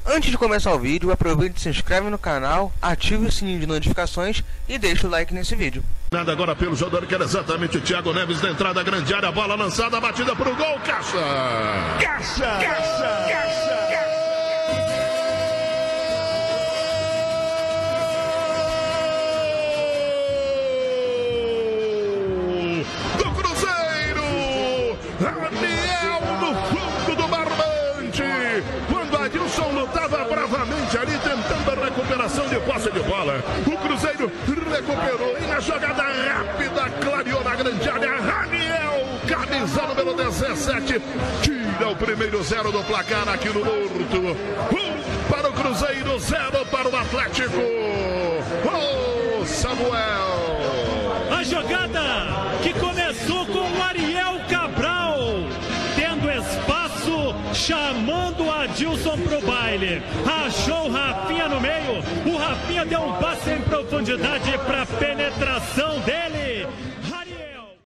Antes de começar o vídeo, aproveite e se inscreve no canal, ative o sininho de notificações e deixe o like nesse vídeo. Nada agora pelo jogador que era exatamente o Thiago Neves na entrada, grande área, bola lançada, batida pro gol, Caixa! Caixa! Caixa! Caixa! Do Cruzeiro! Daniel no fundo do barbante! Quando Adilson lutava bravamente ali, tentando a recuperação de posse de bola. O Cruzeiro recuperou e na jogada rápida, clareou na grande área. Daniel, camisa número 17, tira o primeiro 0 do placar aqui no Horto. 1 para o Cruzeiro, 0 para o Atlético. Oh, Samuel! A jogada que começou com o Ariel Cabral, tendo espaço, chamando o Adilson pro baile. Achou o Rafinha no meio, o Rafinha deu um passe em profundidade para penetrar.